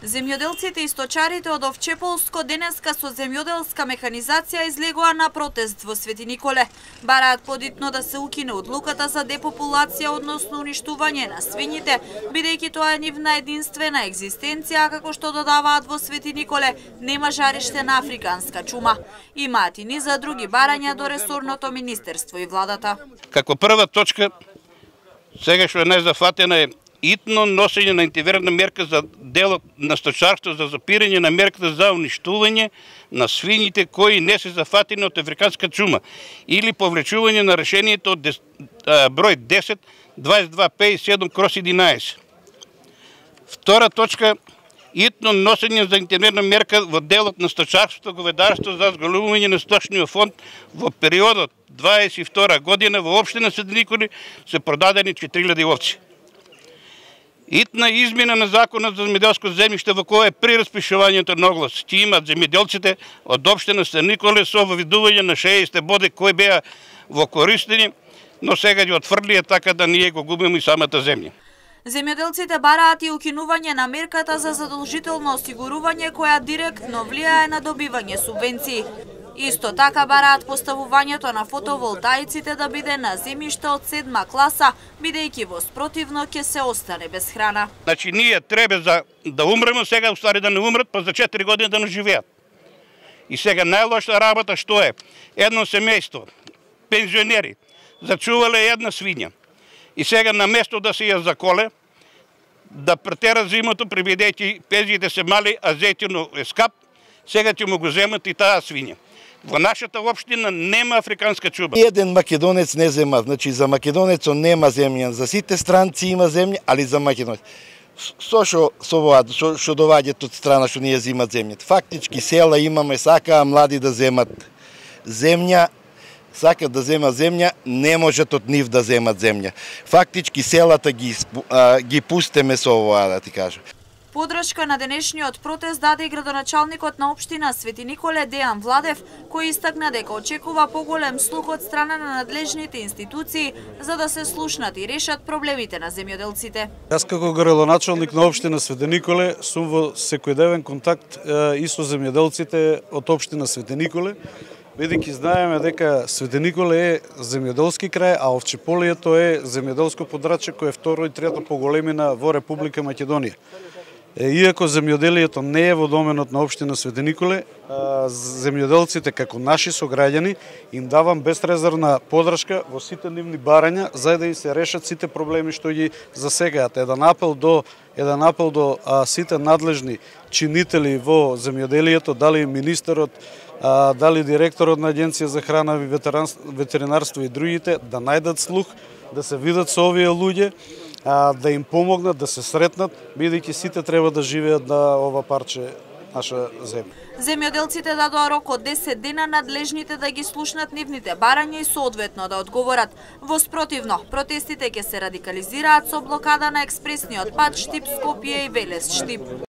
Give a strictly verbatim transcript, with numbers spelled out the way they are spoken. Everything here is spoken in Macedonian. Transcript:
Земјоделците и сточарите од Овчеполско денеска со земјоделска механизација излегоа на протест во Свети Николе. Бараат подитно да се укине одлуката за депопулација, односно уништување на свињите, бидејќи тоа е нивна единствена екзистенција, како што додаваат во Свети Николе, нема жариште на африканска чума. Имаат и низа други барања до ресорното министерство и владата. Како прва точка, сега што е најзафатена е итно носење на интегрирана мерка за делот на сточарство за запирање на мерката за уништување на свињите кои не се зафатени од африканска чума или повлечување на решението од број десет дваесет два петдесет и седум кроз единаесет. Втора точка, итно носење за интегрирана мерка во делот на сточарството, говедарство за зголемување на сточниот фонд во периодот дваесет и втора година во општина Свети Николе се продадени четири илјади овци. Итна измена на законот за земјоделско земјиште во кој е при распишувањето на оглас ќе имат земјоделците од општина Свети Николе со воведување на шеесет боди кои беа во користени, но сега ги отфрлија така да ние го губиме и самата земја. Земјоделците бараат и укинување на мерката за задолжително осигурување која директно влијае на добивање субвенции. Исто така бараат поставувањето на фотоволтаиците да биде на земјиште од седма класа, бидејќи во спротивно ќе се остане без храна. Значи ние треба за да умреме сега, устари да не умрат, па за четири години да не живеат. И сега најлоша работа што е? Едно семејство, пензионери, зачувале една свиња. И сега на место да се ја заколе, да претера зимото, бидејќи пензиите се мали, а зејтинот е скап, сега ќе му го земат и таа свиња. Во нашата општина нема африканска чума. Еден македонец не зема, значи за македонецот нема земја, за сите странци има земја, али за македонец. Со што со ова што доаѓаат од страна што не ја земат земјата. Фактички села имаме, сакаа млади да земат земја, сакаат да земат земја, не можат од нив да земат земја. Фактички селата ги ги пустеме со ова, да ти кажам. Подршка на денешниот протест даде и градоначалникот на општина Свети Николе Дејан Владев, кој истакна дека очекува поголем слух од страна на надлежните институции за да се слушнат и решат проблемите на земјоделците. Јас како градоначалник на општина Свети Николе сум во секојдневен контакт и со земјоделците од општина Свети Николе, бидејќи знаеме дека Свети Николе е земјоделски крај, а Овчеполието е земјоделско подрачје кој е второ и трето по големина во Република Македонија. Иако земјоделието не е во доменот на општина Свети Николе, земјоделците како наши сограѓани им давам безрезервна подршка во сите нивни барања за да и се решат сите проблеми што ги засегаат. Еден апел до еден апел до а, сите надлежни чинители во земјоделието, дали министерот, а, дали директорот на Агенција за храна и ветеринарство и другите, да најдат слух, да се видат со овие луѓе, да им помогнат, да се сретнат, бидејќи сите треба да живеат на ова парче наша земја. Земјоделците дадоа рок од десет дена надлежните да ги слушнат нивните барања и соодветно да одговорат. Во спротивно, протестите ќе се радикализираат со блокада на експресниот пат Штип Скопје и Велес Штип.